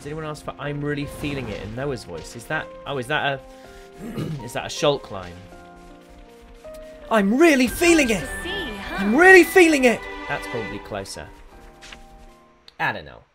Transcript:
Has anyone asked for "I'm really feeling it" in Noah's voice? Is that? Oh, is that a? Is that a Shulk line? I'm really feeling it. I'm really feeling it. That's probably closer. I don't know.